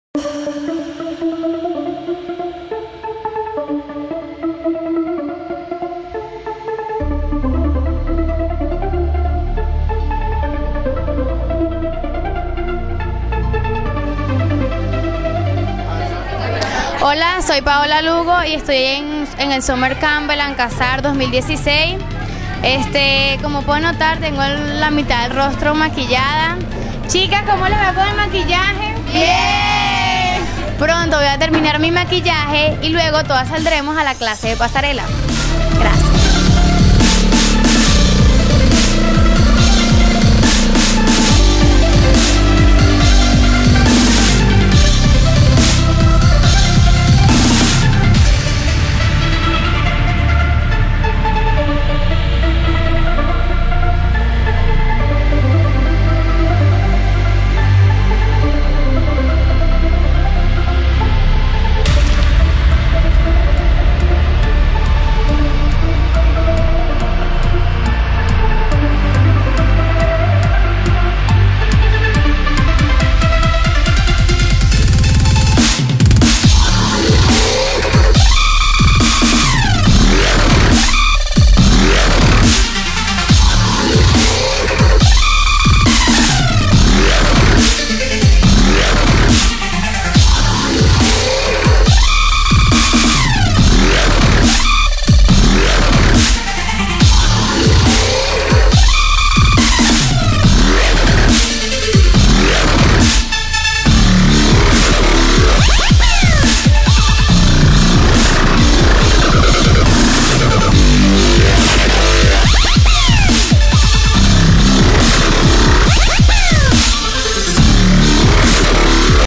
Hola, soy Paola Lugo y estoy en el Summer Camp Belancazar 2016. Como pueden notar, tengo la mitad del rostro maquillada. Chicas, ¿cómo les va con el maquillaje? ¡Bien! Pronto voy a terminar mi maquillaje y luego todas saldremos a la clase de pasarela. Gracias.